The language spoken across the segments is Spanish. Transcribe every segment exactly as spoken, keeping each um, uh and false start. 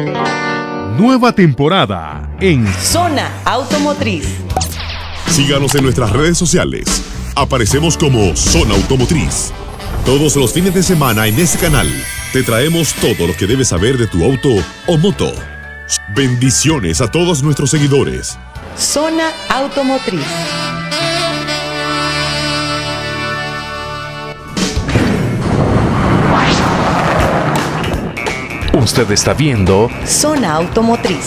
Nueva temporada en Zona Automotriz. Síganos en nuestras redes sociales. Aparecemos como Zona Automotriz. Todos los fines de semana en este canal te traemos todo lo que debes saber de tu auto o moto. Bendiciones a todos nuestros seguidores. Zona Automotriz. Usted está viendo Zona Automotriz.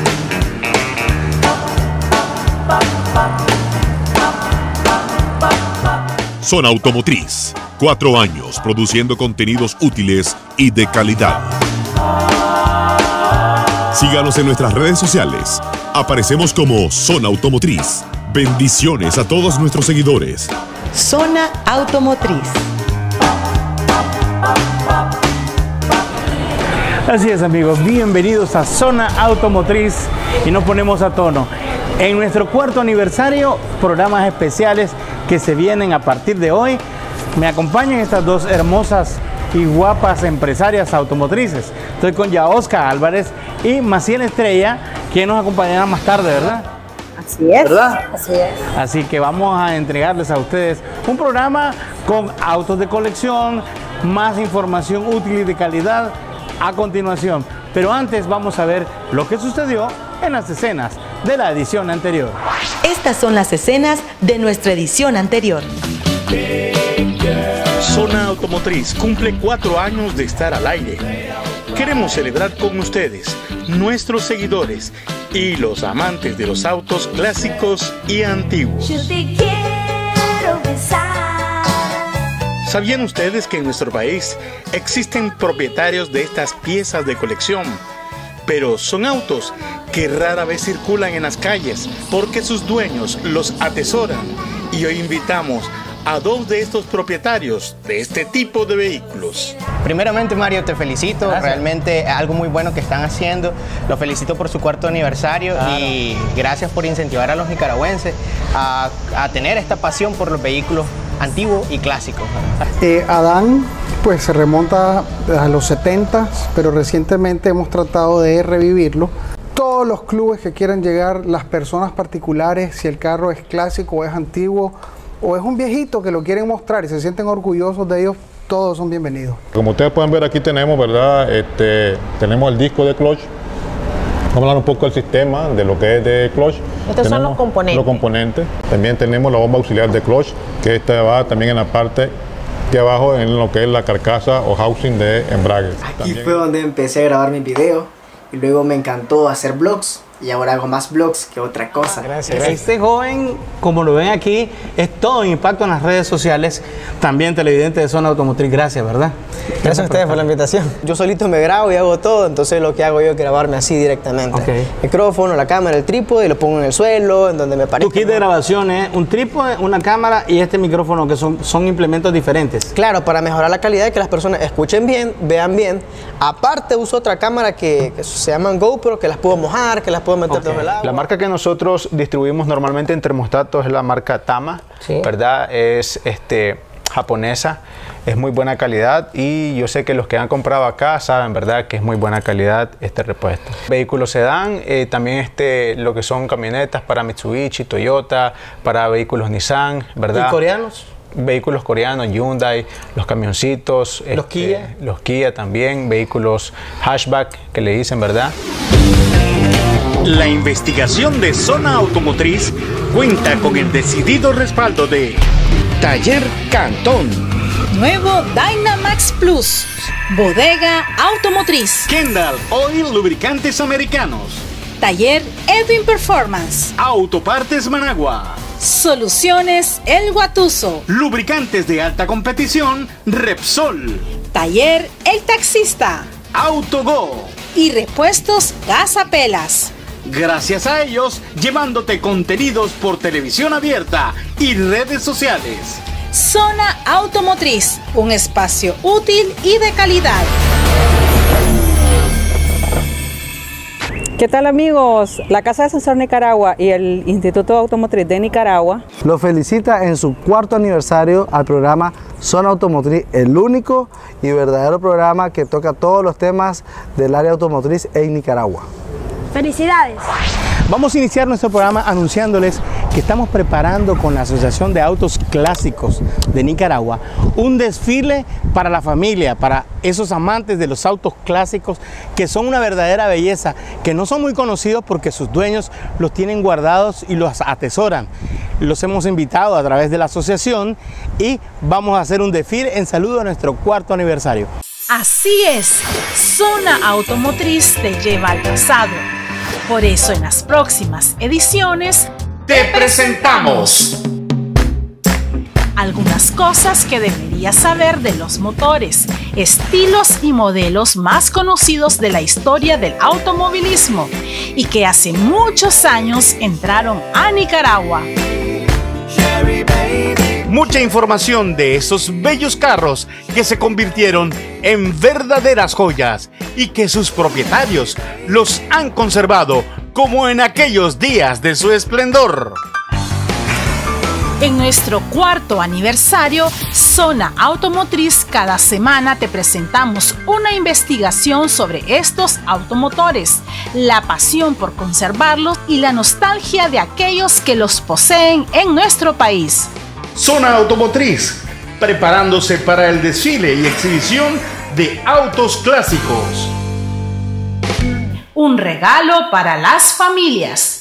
Zona Automotriz. Cuatro años produciendo contenidos útiles y de calidad. Síganos en nuestras redes sociales. Aparecemos como Zona Automotriz. Bendiciones a todos nuestros seguidores. Zona Automotriz. Así es, amigos, bienvenidos a Zona Automotriz y nos ponemos a tono. En nuestro cuarto aniversario, programas especiales que se vienen a partir de hoy. Me acompañan estas dos hermosas y guapas empresarias automotrices. Estoy con Yaosca Álvarez y Maciel Estrella, quien nos acompañará más tarde, ¿verdad? Así es, ¿verdad? Así es. Así que vamos a entregarles a ustedes un programa con autos de colección, más información útil y de calidad a continuación. Pero antes vamos a ver lo que sucedió en las escenas de la edición anterior. Estas son las escenas de nuestra edición anterior. Zona Automotriz cumple cuatro años de estar al aire. Queremos celebrar con ustedes, nuestros seguidores y los amantes de los autos clásicos y antiguos. Yo te quiero besar. ¿Sabían ustedes que en nuestro país existen propietarios de estas piezas de colección? Pero son autos que rara vez circulan en las calles porque sus dueños los atesoran. Y hoy invitamos a dos de estos propietarios de este tipo de vehículos. Primeramente, Mario, te felicito. Gracias. Realmente algo muy bueno que están haciendo. Los felicito por su cuarto aniversario. Claro. Y gracias por incentivar a los nicaragüenses a, a tener esta pasión por los vehículos antiguos y clásicos. Eh, Adán pues se remonta a los setenta, pero recientemente hemos tratado de revivirlo. Todos los clubes que quieran llegar, las personas particulares, si el carro es clásico o es antiguo o es un viejito que lo quieren mostrar y se sienten orgullosos de ellos, todos son bienvenidos. Como ustedes pueden ver, aquí tenemos, ¿verdad? Este, tenemos el disco de clutch. Vamos a hablar un poco del sistema, de lo que es de clutch. Estos tenemos son los componentes. Los componentes. También tenemos la bomba auxiliar de clutch, que esta va también en la parte de abajo, en lo que es la carcasa o housing de embrague. Aquí también fue donde empecé a grabar mis videos y luego me encantó hacer vlogs. Y ahora hago más vlogs que otra cosa. Gracias, gracias. Este joven, como lo ven aquí, es todo un impacto en las redes sociales. También televidente de Zona Automotriz. Gracias, ¿verdad? Gracias, gracias a ustedes por la invitación. Yo solito me grabo y hago todo, entonces lo que hago yo es grabarme así directamente. Okay. Micrófono, la cámara, el trípode, y lo pongo en el suelo, en donde me parezca. Tu kit de grabación es un trípode, una cámara y este micrófono, que son, son implementos diferentes. Claro, para mejorar la calidad y que las personas escuchen bien, vean bien. Aparte uso otra cámara que, que se llaman GoPro, que las puedo mojar, que las puedo meter okay. todo el agua. La marca que nosotros distribuimos normalmente en termostatos es la marca Tama, ¿sí? ¿Verdad? Es este, japonesa, es muy buena calidad y yo sé que los que han comprado acá saben, ¿verdad?, que es muy buena calidad este repuesto. Vehículos sedán, eh, también este, lo que son camionetas para Mitsubishi, Toyota, para vehículos Nissan, ¿verdad? ¿Y coreanos? Vehículos coreanos, Hyundai, los camioncitos. Los este, Kia. Los Kia también, vehículos hatchback que le dicen, ¿verdad? La investigación de Zona Automotriz cuenta con el decidido respaldo de Taller Cantón, Nuevo Dynamax Plus, Bodega Automotriz, Kendall Oil Lubricantes Americanos, Taller Edwin Performance, Autopartes Managua, Soluciones El Guatuso, Lubricantes de alta competición Repsol, Taller El Taxista, Autogo y Repuestos Gasapelas. Gracias a ellos, llevándote contenidos por televisión abierta y redes sociales. Zona Automotriz, un espacio útil y de calidad. ¿Qué tal, amigos? La Casa de Sensor Nicaragua y el Instituto Automotriz de Nicaragua lo felicita en su cuarto aniversario al programa Zona Automotriz, el único y verdadero programa que toca todos los temas del área automotriz en Nicaragua. ¡Felicidades! Vamos a iniciar nuestro programa anunciándoles que estamos preparando con la Asociación de Autos Clásicos de Nicaragua un desfile para la familia, para esos amantes de los autos clásicos que son una verdadera belleza, que no son muy conocidos porque sus dueños los tienen guardados y los atesoran. Los hemos invitado a través de la asociación y vamos a hacer un desfile en saludo a nuestro cuarto aniversario. Así es, Zona Automotriz te lleva al pasado. Por eso en las próximas ediciones te presentamos algunas cosas que deberías saber de los motores, estilos y modelos más conocidos de la historia del automovilismo y que hace muchos años entraron a Nicaragua. Mucha información de esos bellos carros que se convirtieron en verdaderas joyas y que sus propietarios los han conservado como en aquellos días de su esplendor. En nuestro cuarto aniversario, Zona Automotriz, cada semana te presentamos una investigación sobre estos automotores, la pasión por conservarlos y la nostalgia de aquellos que los poseen en nuestro país. Zona Automotriz, preparándose para el desfile y exhibición de autos clásicos. Un regalo para las familias.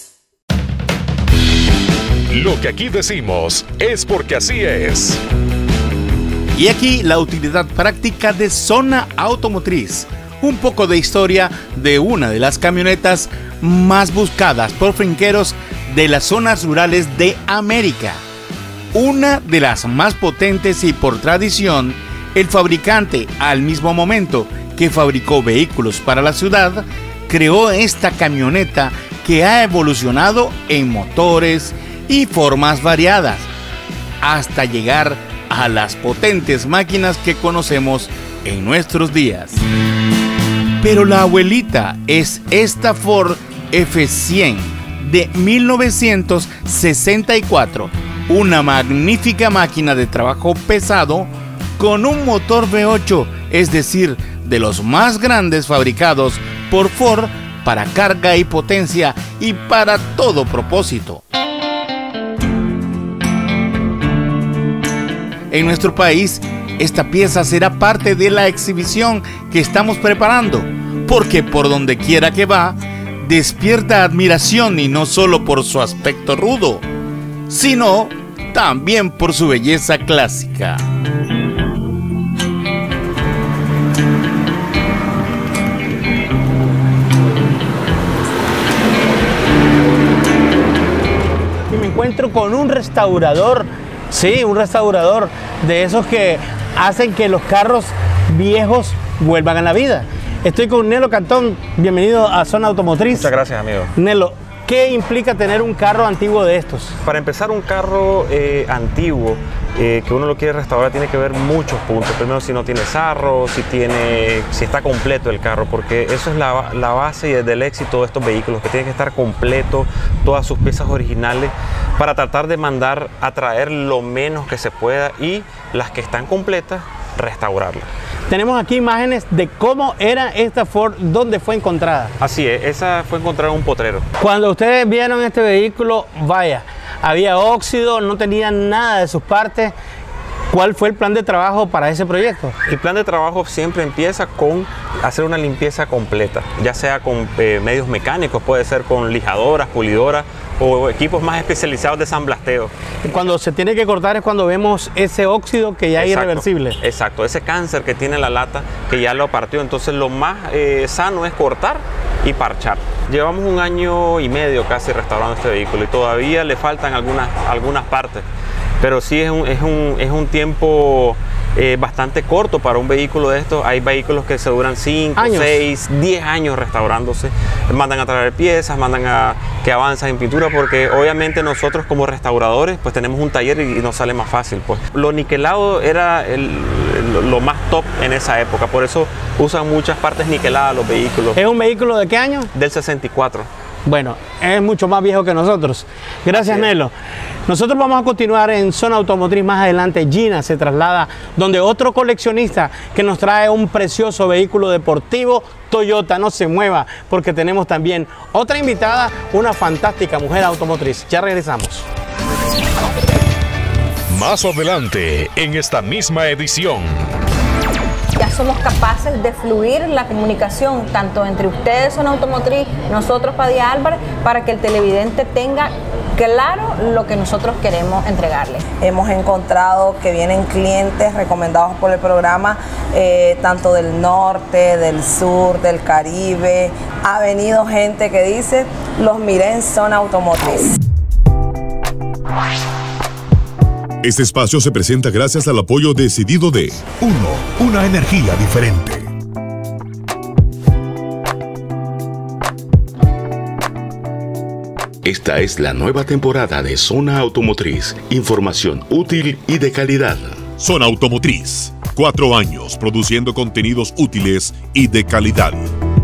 Lo que aquí decimos es porque así es. Y aquí la utilidad práctica de Zona Automotriz. Un poco de historia de una de las camionetas más buscadas por finqueros de las zonas rurales de América. Una de las más potentes y por tradición, el fabricante, al mismo momento que fabricó vehículos para la ciudad, creó esta camioneta que ha evolucionado en motores y formas variadas, hasta llegar a las potentes máquinas que conocemos en nuestros días. Pero la abuelita es esta Ford F cien de mil novecientos sesenta y cuatro, una magnífica máquina de trabajo pesado con un motor V ocho, es decir, de los más grandes fabricados por Ford para carga y potencia y para todo propósito. En nuestro país, esta pieza será parte de la exhibición que estamos preparando, porque por donde quiera que va, despierta admiración y no solo por su aspecto rudo, sino también por su belleza clásica. Y me encuentro con un restaurador. Sí, un restaurador de esos que hacen que los carros viejos vuelvan a la vida. Estoy con Nelo Cantón, bienvenido a Zona Automotriz. Muchas gracias, amigo. Nelo, ¿qué implica tener un carro antiguo de estos? Para empezar, un carro eh, antiguo eh, que uno lo quiere restaurar tiene que ver muchos puntos. Primero, si no tiene sarro, si, tiene, si está completo el carro, porque eso es la, la base del éxito de estos vehículos, que tienen que estar completo, todas sus piezas originales, para tratar de mandar a traer lo menos que se pueda y las que están completas, restaurarlas. Tenemos aquí imágenes de cómo era esta Ford, dónde fue encontrada. Así es, esa fue encontrada en un potrero. Cuando ustedes vieron este vehículo, vaya, había óxido, no tenía nada de sus partes. ¿Cuál fue el plan de trabajo para ese proyecto? El plan de trabajo siempre empieza con hacer una limpieza completa, ya sea con eh, medios mecánicos, puede ser con lijadoras, pulidoras o equipos más especializados de sanblasteo. Cuando se tiene que cortar es cuando vemos ese óxido que ya es irreversible. Exacto, ese cáncer que tiene la lata que ya lo partió, entonces lo más eh, sano es cortar y parchar. Llevamos un año y medio casi restaurando este vehículo y todavía le faltan algunas, algunas partes. Pero sí es un, es un, es un tiempo eh, bastante corto para un vehículo de estos. Hay vehículos que se duran cinco, seis, diez años restaurándose. Mandan a traer piezas, mandan a que avanzan en pintura, porque obviamente nosotros como restauradores pues tenemos un taller y, y nos sale más fácil. Pues lo niquelado era el, el, lo más top en esa época, por eso usan muchas partes niqueladas los vehículos. ¿Es un vehículo de qué año? Del sesenta y cuatro. Bueno, es mucho más viejo que nosotros. Gracias, Nelo. Nosotros vamos a continuar en Zona Automotriz. Más adelante Gina se traslada donde otro coleccionista que nos trae un precioso vehículo deportivo Toyota. No se mueva, porque tenemos también otra invitada, una fantástica mujer automotriz. Ya regresamos. Más adelante en esta misma edición. Ya somos capaces de fluir la comunicación tanto entre ustedes, Zona Automotriz, nosotros, Padilla Álvarez, para que el televidente tenga claro lo que nosotros queremos entregarle. Hemos encontrado que vienen clientes recomendados por el programa, eh, tanto del norte, del sur, del Caribe. Ha venido gente que dice, los miré en Zona Automotriz. Este espacio se presenta gracias al apoyo decidido de Uno, una energía diferente. Esta es la nueva temporada de Zona Automotriz. Información útil y de calidad. Zona Automotriz. Cuatro años produciendo contenidos útiles y de calidad.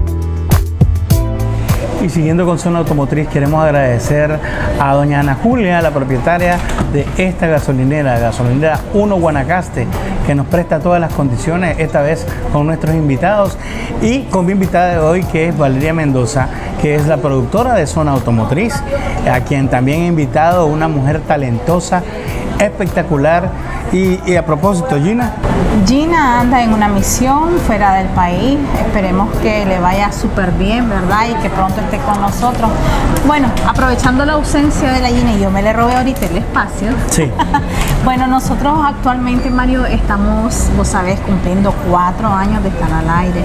Y siguiendo con Zona Automotriz, queremos agradecer a doña Ana Julia, la propietaria de esta gasolinera, Gasolinera uno Guanacaste, que nos presta todas las condiciones, esta vez con nuestros invitados y con mi invitada de hoy, que es Valeria Mendoza, que es la productora de Zona Automotriz, a quien también he invitado, una mujer talentosa, espectacular. Y, y a propósito, Gina. Gina anda en una misión fuera del país, esperemos que le vaya súper bien, ¿verdad? Y que pronto esté con nosotros. Bueno, aprovechando la ausencia de la Gina, y yo me le robé ahorita el espacio. Sí. Bueno, nosotros actualmente, Mario, estamos, vos sabés, cumpliendo cuatro años de estar al aire.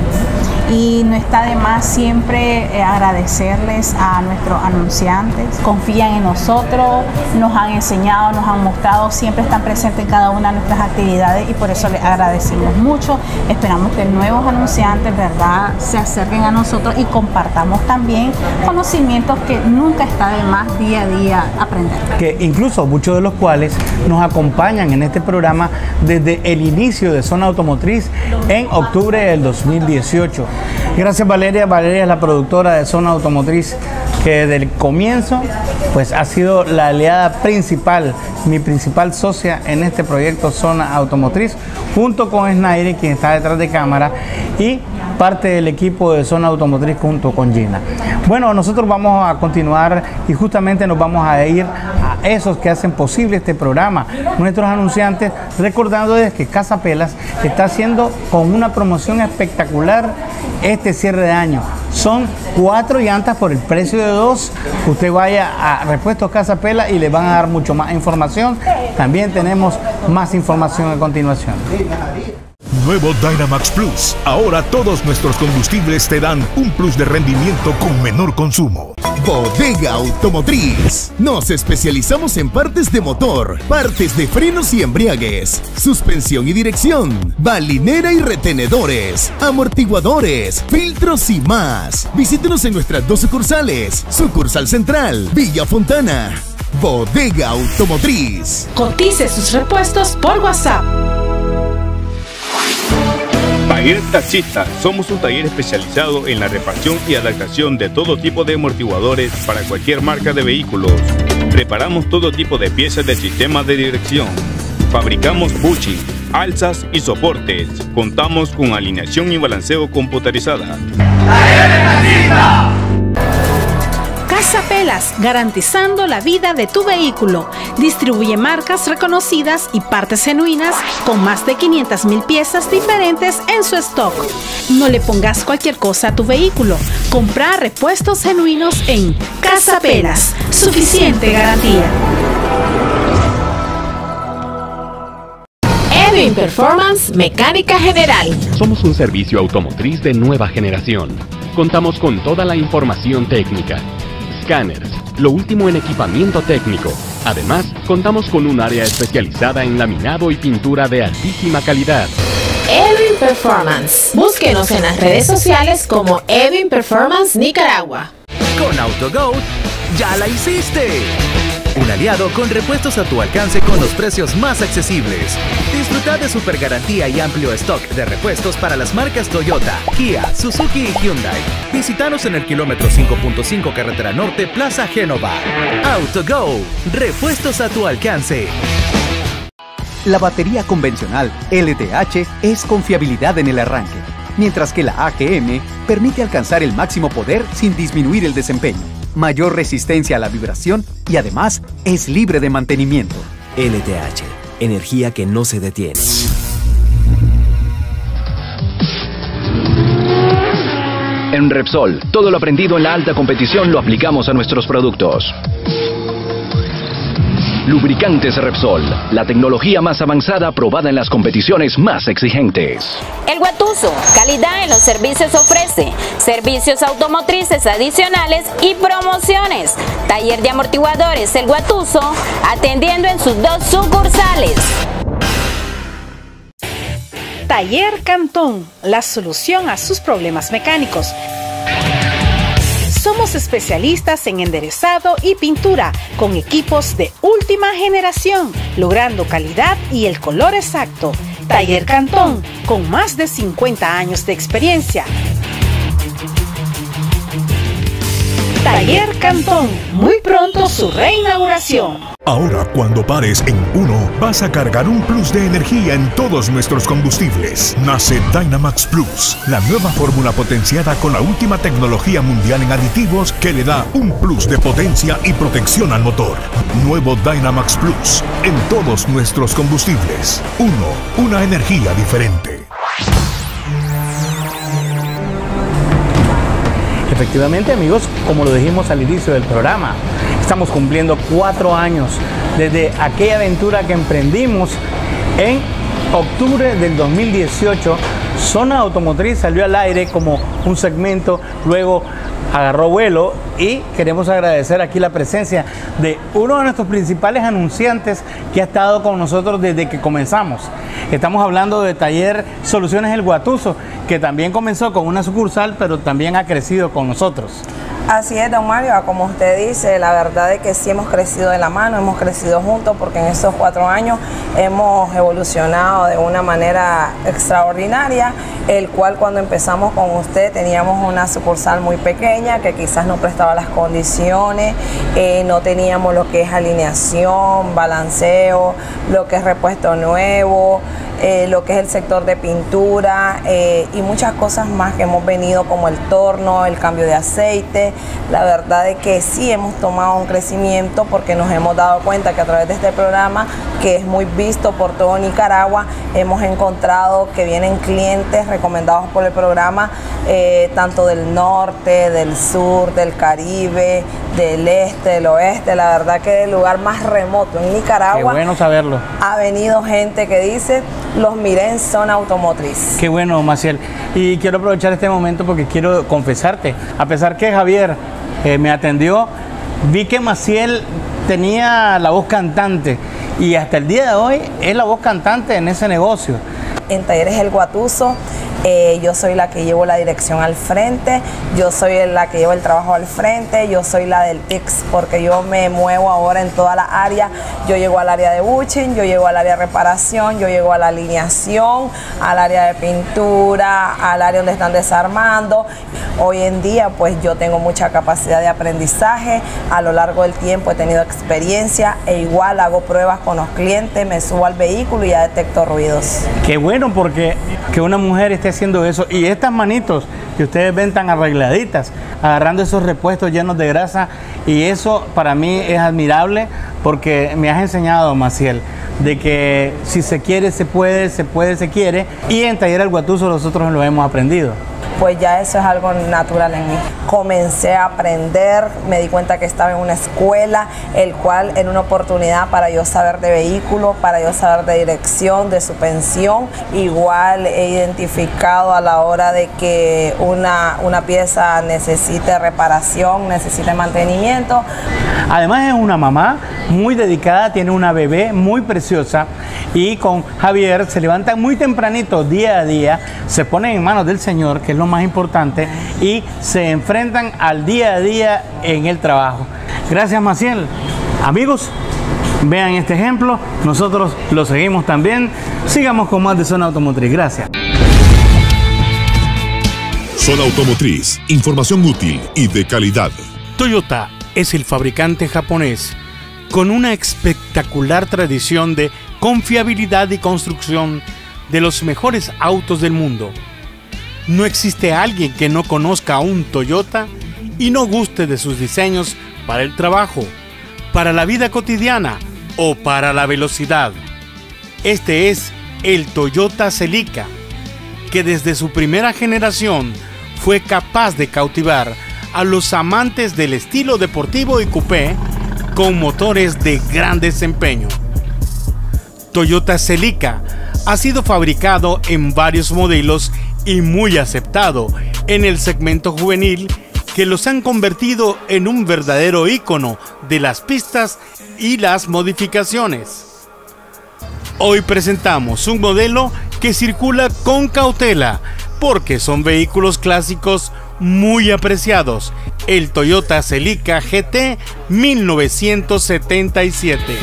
Y no está de más siempre eh, agradecerles a nuestros anunciantes. Confían en nosotros, nos han enseñado, nos han mostrado, siempre están presentes en cada una de nuestras actividades y por eso les agradecemos mucho. Esperamos que nuevos anunciantes, ¿verdad?, se acerquen a nosotros y compartamos también conocimientos que nunca está de más día a día aprender. Que incluso muchos de los cuales nos acompañan en este programa desde el inicio de Zona Automotriz en octubre del dos mil dieciocho. Gracias, Valeria. Valeria es la productora de Zona Automotriz, que desde el comienzo pues ha sido la aliada principal, mi principal socia en este proyecto Zona Automotriz, junto con Snaire, quien está detrás de cámara, y parte del equipo de Zona Automotriz junto con Gina. Bueno, nosotros vamos a continuar y justamente nos vamos a ir a esos que hacen posible este programa, nuestros anunciantes, recordándoles que Casa Pelas está haciendo con una promoción espectacular este cierre de año. Son cuatro llantas por el precio de dos. Usted vaya a Repuestos Casa Pela y le van a dar mucho más información. También tenemos más información a continuación. Nuevo Dynamax Plus. Ahora todos nuestros combustibles te dan un plus de rendimiento con menor consumo. Bodega Automotriz. Nos especializamos en partes de motor, partes de frenos y embriagues, suspensión y dirección, balinera y retenedores, amortiguadores, filtros y más. Visítenos en nuestras dos sucursales. Sucursal Central, Villa Fontana. Bodega Automotriz. Cotice sus repuestos por WhatsApp. Taller Taxista. Somos un taller especializado en la reparación y adaptación de todo tipo de amortiguadores para cualquier marca de vehículos. Reparamos todo tipo de piezas del sistema de dirección. Fabricamos bushing, alzas y soportes. Contamos con alineación y balanceo computarizada. ¡Taller Taxista! Casa Pelas, garantizando la vida de tu vehículo. Distribuye marcas reconocidas y partes genuinas con más de quinientas mil piezas diferentes en su stock. No le pongas cualquier cosa a tu vehículo. Compra repuestos genuinos en Casa Pelas. Suficiente garantía. Edwin Performance Mecánica General. Somos un servicio automotriz de nueva generación. Contamos con toda la información técnica. Scanners, lo último en equipamiento técnico, Además, contamos con un área especializada en laminado y pintura de altísima calidad. Edwin Performance. Búsquenos en las redes sociales como Edwin Performance Nicaragua. Con AutoGo, ¡ya la hiciste! Un aliado con repuestos a tu alcance con los precios más accesibles. Disfruta de super garantía y amplio stock de repuestos para las marcas Toyota, Kia, Suzuki y Hyundai. Visítanos en el kilómetro cinco punto cinco Carretera Norte, Plaza Génova. AutoGo, repuestos a tu alcance. La batería convencional L T H es confiabilidad en el arranque, mientras que la A G M permite alcanzar el máximo poder sin disminuir el desempeño, mayor resistencia a la vibración y además es libre de mantenimiento. L T H, energía que no se detiene. En Repsol, todo lo aprendido en la alta competición lo aplicamos a nuestros productos. Lubricantes Repsol, la tecnología más avanzada probada en las competiciones más exigentes. El Guatuso, calidad en los servicios ofrece, servicios automotrices adicionales y promociones. Taller de amortiguadores El Guatuso, atendiendo en sus dos sucursales. Taller Cantón, la solución a sus problemas mecánicos. Somos especialistas en enderezado y pintura con equipos de última generación, logrando calidad y el color exacto. Taller Cantón, con más de cincuenta años de experiencia. Taller Cantón, muy pronto su reinauguración. Ahora, cuando pares en Uno, vas a cargar un plus de energía en todos nuestros combustibles. Nace Dynamax Plus, la nueva fórmula potenciada con la última tecnología mundial en aditivos que le da un plus de potencia y protección al motor. Nuevo Dynamax Plus, en todos nuestros combustibles. Uno, una energía diferente. Efectivamente, amigos, como lo dijimos al inicio del programa, estamos cumpliendo cuatro años desde aquella aventura que emprendimos en octubre del dos mil dieciocho. Zona Automotriz salió al aire como un segmento, luego agarró vuelo y queremos agradecer aquí la presencia de uno de nuestros principales anunciantes que ha estado con nosotros desde que comenzamos. Estamos hablando de Taller Soluciones El Guatuso, que también comenzó con una sucursal, pero también ha crecido con nosotros. Así es, don Mario, como usted dice, la verdad es que sí hemos crecido de la mano, hemos crecido juntos, porque en estos cuatro años hemos evolucionado de una manera extraordinaria, el cual cuando empezamos con usted teníamos una sucursal muy pequeña que quizás no prestaba las condiciones, eh, no teníamos lo que es alineación, balanceo, lo que es repuesto nuevo, Eh, lo que es el sector de pintura eh, y muchas cosas más que hemos venido, como el torno, el cambio de aceite. La verdad es que sí hemos tomado un crecimiento, porque nos hemos dado cuenta que a través de este programa, que es muy visto por todo Nicaragua, hemos encontrado que vienen clientes recomendados por el programa, eh, tanto del norte, del sur, del Caribe, del este, del oeste. La verdad que del lugar más remoto en Nicaragua. Qué bueno saberlo. Ha venido gente que dice: los miré en Zona Automotriz. Qué bueno, Maciel. Y quiero aprovechar este momento porque quiero confesarte, a pesar que Javier eh, me atendió, vi que Maciel tenía la voz cantante y hasta el día de hoy es la voz cantante en ese negocio. En Talleres El Guatuso, eh, yo soy la que llevo la dirección al frente, yo soy la que llevo el trabajo al frente, yo soy la del T I C S, porque yo me muevo ahora en toda la área. Yo llego al área de bushing, yo llego al área de reparación, yo llego a la alineación, al área de pintura, al área donde están desarmando. Hoy en día pues yo tengo mucha capacidad de aprendizaje, a lo largo del tiempo he tenido experiencia, e igual hago pruebas con los clientes, me subo al vehículo y ya detecto ruidos. Qué bueno, porque que una mujer esté haciendo eso, y estas manitos que ustedes ven tan arregladitas, agarrando esos repuestos llenos de grasa, y eso para mí es admirable, porque me has enseñado, Maciel, de que si se quiere, se puede, se puede, se quiere. Y en Taller El Guatuso nosotros lo hemos aprendido. Pues ya eso es algo natural en mí. Comencé a aprender, me di cuenta que estaba en una escuela, el cual era una oportunidad para yo saber de vehículos, para yo saber de dirección, de suspensión. Igual he identificado a la hora de que una, una pieza necesite reparación, necesite mantenimiento. Además es una mamá muy dedicada, tiene una bebé muy preciosa y con Javier se levantan muy tempranito día a día, se ponen en manos del Señor, que es lo más importante, y se enfrentan al día a día en el trabajo. Gracias, Maciel. Amigos, vean este ejemplo, nosotros lo seguimos también. Sigamos con más de Zona Automotriz. Gracias. Zona Automotriz, información útil y de calidad. Toyota es el fabricante japonés con una espectacular tradición de confiabilidad y construcción de los mejores autos del mundo. No existe alguien que no conozca a un Toyota y no guste de sus diseños para el trabajo, para la vida cotidiana o para la velocidad. Este es el Toyota Celica, que desde su primera generación fue capaz de cautivar a los amantes del estilo deportivo y coupé con motores de gran desempeño. Toyota Celica ha sido fabricado en varios modelos y muy aceptado en el segmento juvenil, que los han convertido en un verdadero ícono de las pistas y las modificaciones. Hoy presentamos un modelo que circula con cautela porque son vehículos clásicos muy apreciados, el Toyota Celica G T mil novecientos setenta y siete.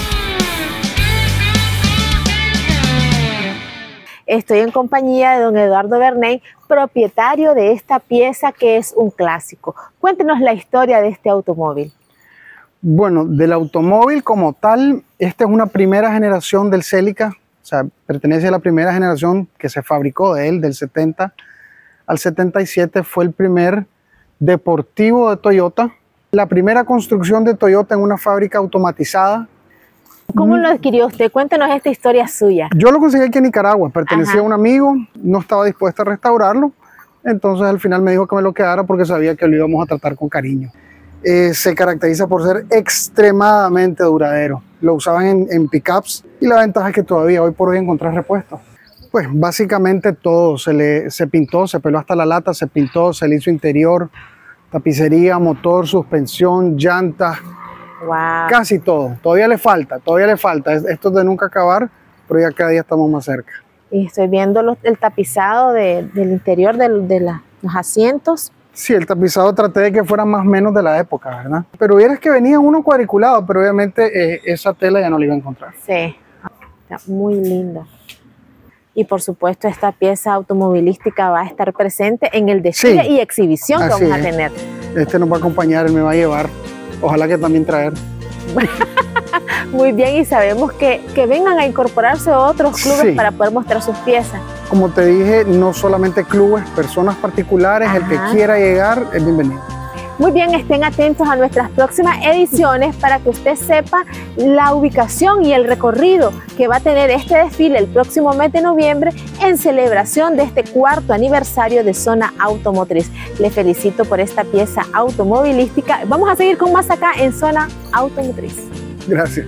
Estoy en compañía de don Eduardo Bernay, propietario de esta pieza que es un clásico. Cuéntenos la historia de este automóvil. Bueno, del automóvil como tal, esta es una primera generación del Celica, o sea, pertenece a la primera generación que se fabricó de él, del setenta al setenta y siete, fue el primer deportivo de Toyota, la primera construcción de Toyota en una fábrica automatizada. ¿Cómo lo adquirió usted? Cuéntanos esta historia suya. Yo lo conseguí aquí en Nicaragua, pertenecía Ajá. a un amigo, no estaba dispuesto a restaurarlo, entonces al final me dijo que me lo quedara porque sabía que lo íbamos a tratar con cariño. Eh, se caracteriza por ser extremadamente duradero, lo usaban en, en pickups y la ventaja es que todavía hoy por hoy encontrás repuestos. Pues básicamente todo, se, le, se pintó, se peló hasta la lata, se pintó, se le hizo interior, tapicería, motor, suspensión, llantas. Wow. Casi todo, todavía le falta, todavía le falta, esto es de nunca acabar, pero ya cada día estamos más cerca. Y estoy viendo los, el tapizado de, del interior de, de la, los asientos. Sí, el tapizado traté de que fuera más o menos de la época, ¿verdad? Pero vieras que venía uno cuadriculado, pero obviamente eh, esa tela ya no la iba a encontrar. Sí, está muy lindo. Y por supuesto esta pieza automovilística va a estar presente en el desfile sí, y exhibición que vamos a tener. Este nos va a acompañar, él me va a llevar. Ojalá que también traer. Muy bien, y sabemos que, que vengan a incorporarse otros clubes sí. para poder mostrar sus piezas. Como te dije, no solamente clubes, personas particulares, Ajá. el que quiera llegar es bienvenido. Muy bien, estén atentos a nuestras próximas ediciones para que usted sepa la ubicación y el recorrido que va a tener este desfile el próximo mes de noviembre en celebración de este cuarto aniversario de Zona Automotriz. Le felicito por esta pieza automovilística. Vamos a seguir con más acá en Zona Automotriz. Gracias.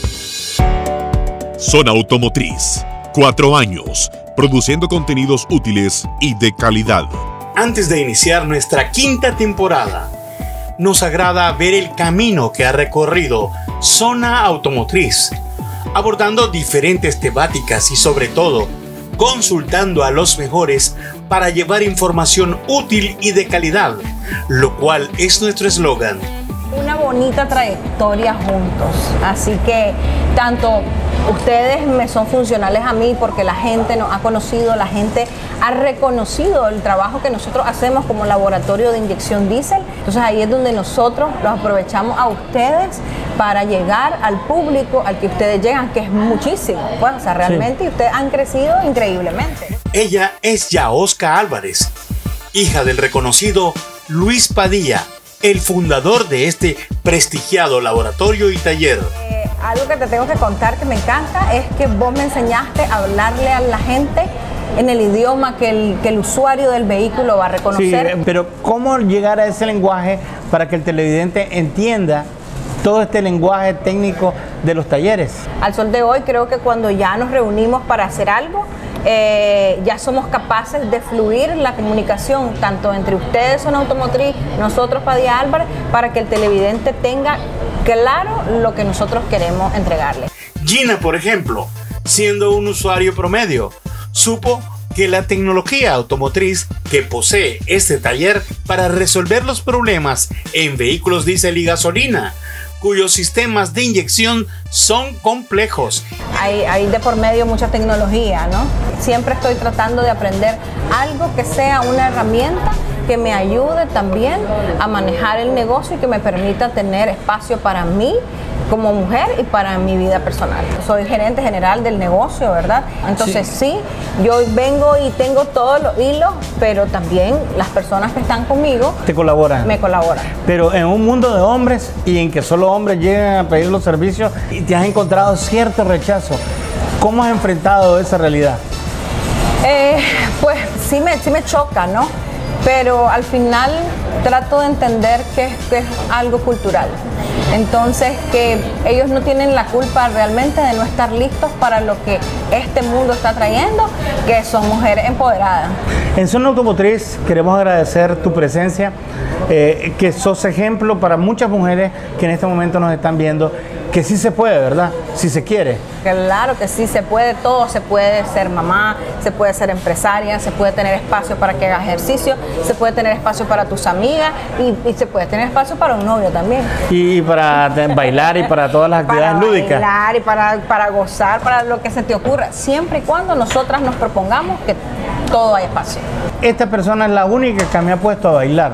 Zona Automotriz, cuatro años, produciendo contenidos útiles y de calidad. Antes de iniciar nuestra quinta temporada, nos agrada ver el camino que ha recorrido Zona Automotriz, abordando diferentes temáticas y sobre todo, consultando a los mejores para llevar información útil y de calidad, lo cual es nuestro eslogan. Una bonita trayectoria juntos, así que tanto ustedes me son funcionales a mí porque la gente nos ha conocido, la gente ha reconocido el trabajo que nosotros hacemos como laboratorio de inyección diésel. Entonces ahí es donde nosotros los aprovechamos a ustedes para llegar al público al que ustedes llegan, que es muchísimo. Pues, o sea, realmente sí. ustedes han crecido increíblemente. Ella es Yaosca Álvarez, hija del reconocido Luis Padilla, el fundador de este prestigiado laboratorio y taller. Eh, Algo que te tengo que contar que me encanta es que vos me enseñaste a hablarle a la gente en el idioma que el, que el usuario del vehículo va a reconocer. Sí, pero ¿cómo llegar a ese lenguaje para que el televidente entienda todo este lenguaje técnico de los talleres? Al sol de hoy creo que cuando ya nos reunimos para hacer algo, eh, ya somos capaces de fluir la comunicación tanto entre ustedes, Zona Automotriz, nosotros, Padilla Álvarez, para que el televidente tenga claro lo que nosotros queremos entregarle. Gina, por ejemplo, siendo un usuario promedio, supo que la tecnología automotriz que posee este taller para resolver los problemas en vehículos diésel y gasolina, cuyos sistemas de inyección son complejos. Hay, hay de por medio mucha tecnología, ¿no? Siempre estoy tratando de aprender algo que sea una herramienta que me ayude también a manejar el negocio y que me permita tener espacio para mí como mujer y para mi vida personal. Soy gerente general del negocio, ¿verdad? Entonces sí, sí yo vengo y tengo todos los hilos, pero también las personas que están conmigo te colaboran. Me colaboran. Pero en un mundo de hombres y en que solo hombres llegan a pedir los servicios, y te has encontrado cierto rechazo. ¿Cómo has enfrentado esa realidad? Eh, pues sí me, sí me choca, ¿no? Pero al final trato de entender que, que es algo cultural. Entonces, que ellos no tienen la culpa realmente de no estar listos para lo que este mundo está trayendo, que son mujeres empoderadas. En Zona Automotriz queremos agradecer tu presencia, eh, que sos ejemplo para muchas mujeres que en este momento nos están viendo, que sí se puede, ¿verdad? Si se quiere. Claro que sí se puede, todo se puede ser mamá, se puede ser empresaria, se puede tener espacio para que hagas ejercicio, se puede tener espacio para tus amigas y, y se puede tener espacio para un novio también. Y para bailar y para todas las actividades para lúdicas. Para bailar y para, para gozar, para lo que se te ocurra, siempre y cuando nosotras nos propongamos que todo hay espacio. Esta persona es la única que me ha puesto a bailar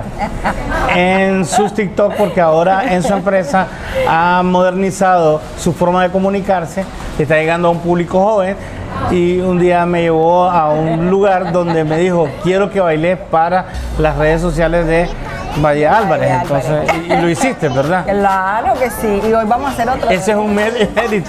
en sus TikTok, porque ahora en su empresa ha modernizado su forma de comunicarse, está llegando a un público joven, y un día me llevó a un lugar donde me dijo, quiero que bailes para las redes sociales de Padilla Álvarez. Entonces, y, y lo hiciste, ¿verdad? Claro que sí, y hoy vamos a hacer otro. Ese es un mérito.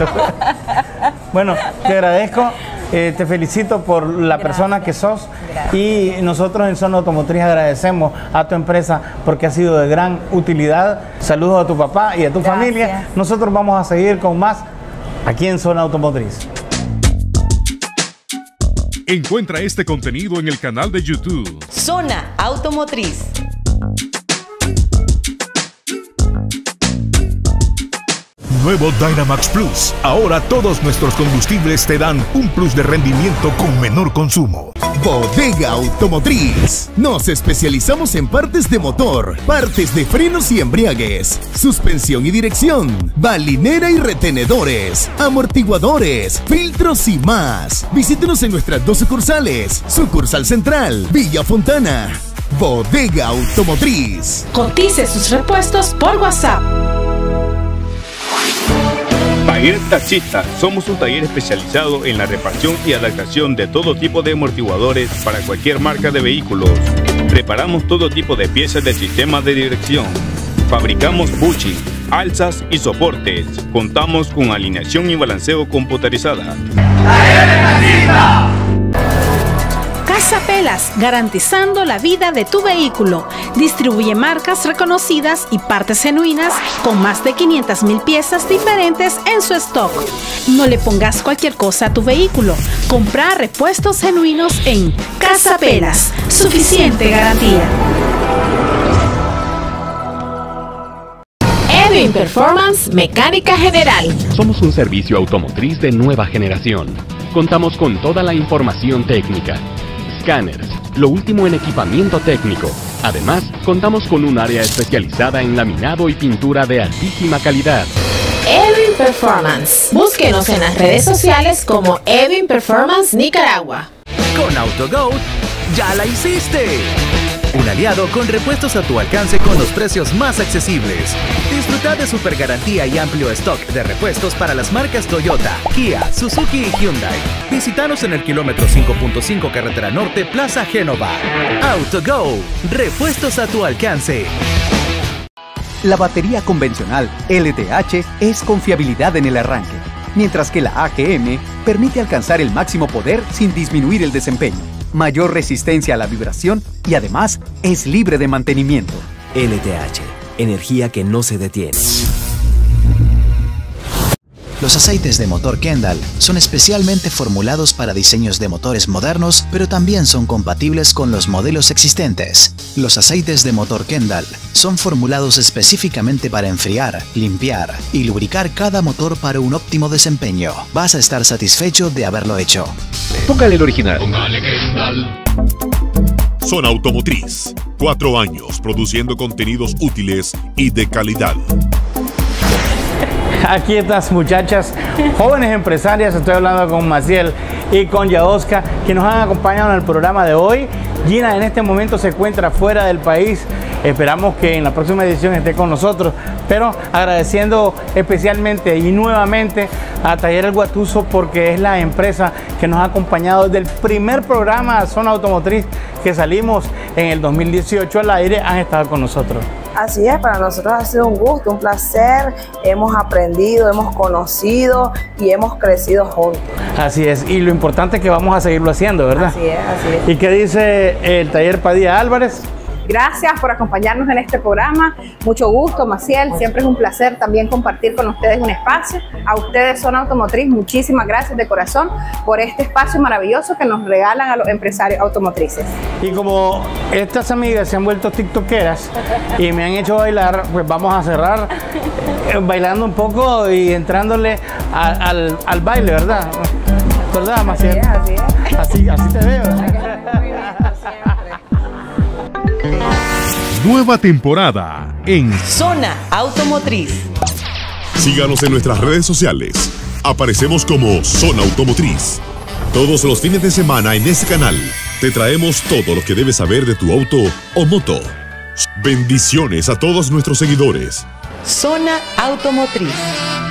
Bueno, te agradezco. Eh, te felicito por la Gracias. persona que sos. Gracias. Y nosotros en Zona Automotriz agradecemos a tu empresa porque ha sido de gran utilidad. Saludos a tu papá y a tu Gracias. familia. Nosotros vamos a seguir con más aquí en Zona Automotriz. Encuentra este contenido en el canal de YouTube Zona Automotriz. Nuevo Dynamax Plus. Ahora todos nuestros combustibles te dan un plus de rendimiento con menor consumo. Bodega Automotriz. Nos especializamos en partes de motor, partes de frenos y embriagues, suspensión y dirección, balinera y retenedores, amortiguadores, filtros y más. Visítenos en nuestras dos sucursales. Sucursal Central, Villa Fontana. Bodega Automotriz. Cotice sus repuestos por WhatsApp. Taller Taxista. Somos un taller especializado en la reparación y adaptación de todo tipo de amortiguadores para cualquier marca de vehículos. Reparamos todo tipo de piezas del sistema de dirección. Fabricamos bushing, alzas y soportes. Contamos con alineación y balanceo computarizada. ¡Taller Taxista! Casa Pelas, garantizando la vida de tu vehículo. Distribuye marcas reconocidas y partes genuinas con más de quinientas mil piezas diferentes en su stock. No le pongas cualquier cosa a tu vehículo. Compra repuestos genuinos en Casa Pelas. Suficiente garantía. Edwin Performance Mecánica General. Somos un servicio automotriz de nueva generación. Contamos con toda la información técnica. Scanners, lo último en equipamiento técnico. Además, contamos con un área especializada en laminado y pintura de altísima calidad. Edwin Performance. Búsquenos en las redes sociales como Edwin Performance Nicaragua. Con AutoGo, ya la hiciste. Un aliado con repuestos a tu alcance con los precios más accesibles. Disfruta de super garantía y amplio stock de repuestos para las marcas Toyota, Kia, Suzuki y Hyundai. Visítanos en el kilómetro cinco punto cinco Carretera Norte, Plaza Génova. AutoGo, repuestos a tu alcance. La batería convencional L T H es confiabilidad en el arranque, mientras que la A G M permite alcanzar el máximo poder sin disminuir el desempeño, mayor resistencia a la vibración y además es libre de mantenimiento. L T H, energía que no se detiene. Los aceites de motor Kendall son especialmente formulados para diseños de motores modernos, pero también son compatibles con los modelos existentes. Los aceites de motor Kendall son formulados específicamente para enfriar, limpiar y lubricar cada motor para un óptimo desempeño. Vas a estar satisfecho de haberlo hecho. Póngale el original. Póngale Kendall. Zona Automotriz. Cuatro años produciendo contenidos útiles y de calidad. Aquí estas muchachas, jóvenes empresarias, estoy hablando con Maciel y con Yaoska, que nos han acompañado en el programa de hoy. Gina en este momento se encuentra fuera del país, esperamos que en la próxima edición esté con nosotros, pero agradeciendo especialmente y nuevamente a Taller El Guatuso, porque es la empresa que nos ha acompañado desde el primer programa Zona Automotriz que salimos en el dos mil dieciocho al aire, han estado con nosotros. Así es, para nosotros ha sido un gusto, un placer, hemos aprendido, hemos conocido y hemos crecido juntos. Así es, y lo importante es que vamos a seguirlo haciendo, ¿verdad? Así es, así es. ¿Y qué dice el Taller Padilla Álvarez? Gracias por acompañarnos en este programa. Mucho gusto, Maciel. Siempre es un placer también compartir con ustedes un espacio. A ustedes, Zona Automotriz, muchísimas gracias de corazón por este espacio maravilloso que nos regalan a los empresarios automotrices. Y como estas amigas se han vuelto tiktokeras y me han hecho bailar, pues vamos a cerrar eh, bailando un poco y entrándole a, al, al baile, ¿verdad? ¿Verdad, Maciel? Así es, así es. Así, así te veo. Nueva temporada en Zona Automotriz. Síganos en nuestras redes sociales. Aparecemos como Zona Automotriz. Todos los fines de semana en este canal te traemos todo lo que debes saber de tu auto o moto. Bendiciones a todos nuestros seguidores. Zona Automotriz.